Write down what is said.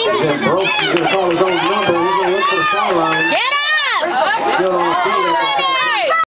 Then Brooks is going to call his own number. He's going to look for the foul line. Get up! Still on the field.